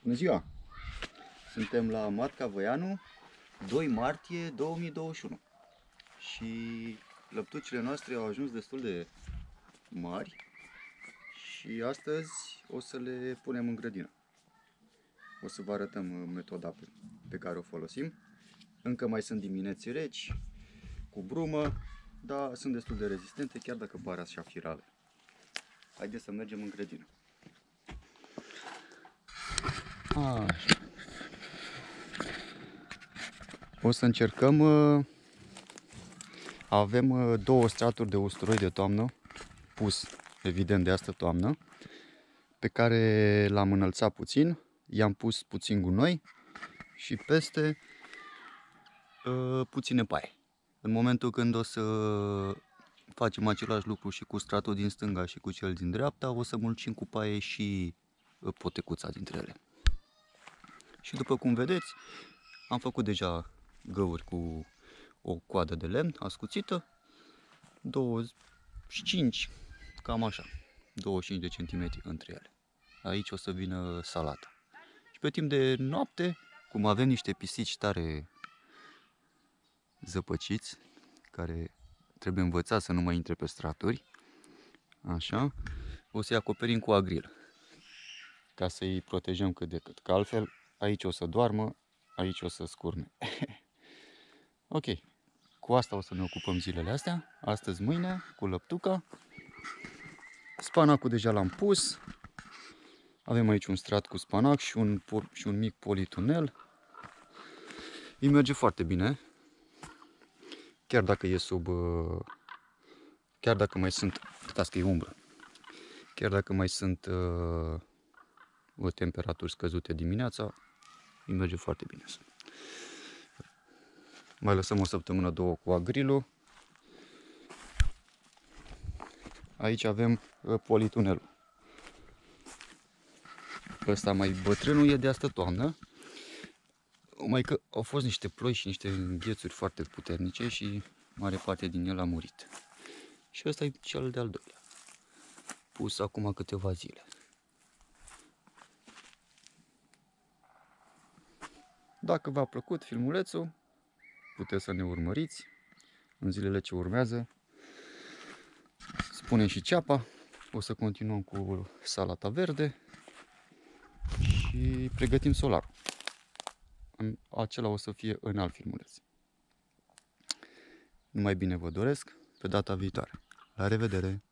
Bună ziua! Suntem la Matca Voianu, 2 martie 2021 și lăptucile noastre au ajuns destul de mari și astăzi o să le punem în grădină. O să vă arătăm metoda pe care o folosim. Încă mai sunt dimineți reci, cu brumă, dar sunt destul de rezistente, chiar dacă par așa firale. Haideți să mergem în grădină. Așa. O să încercăm, avem 2 straturi de usturoi de toamnă, pus evident de astă toamnă, pe care l-am înălțat puțin, i-am pus puțin gunoi și peste puține paie. În momentul când o să facem același lucru și cu stratul din stânga și cu cel din dreapta, o să mulțim cu paie și potecuța dintre ele. Și după cum vedeți, am făcut deja găuri cu o coadă de lemn ascuțită, 25, cam așa, 25 de centimetri între ele. Aici o să vină salata. Și pe timp de noapte, cum avem niște pisici tare zăpăciți, care trebuie învățați să nu mai intre pe straturi, așa, o să-i acoperim cu agril, ca să-i protejăm cât de cât, că altfel aici o să doarmă, aici o să scurne. Ok, cu asta o să ne ocupăm zilele astea, astăzi, mâine, cu lăptuca. Spanacul deja l-am pus, avem aici un strat cu spanac și un mic politunel. Îi merge foarte bine, chiar dacă e chiar dacă mai sunt, uitați că e umbră, chiar dacă mai sunt temperaturi scăzute dimineața, îi merge foarte bine. Mai lăsăm o săptămână, 2 cu agrilul. Aici avem politunelul. Ăsta mai bătrânul e de astă toamnă, mai că au fost niște ploi și niște înghețuri foarte puternice și mare parte din el a murit. Și ăsta e cel de-al doilea, pus acum câteva zile. Dacă v-a plăcut filmulețul, puteți să ne urmăriți în zilele ce urmează. Spunem și ceapa, o să continuăm cu salata verde și pregătim solarul. Acela o să fie în alt filmuleț. Numai bine vă doresc, pe data viitoare. La revedere!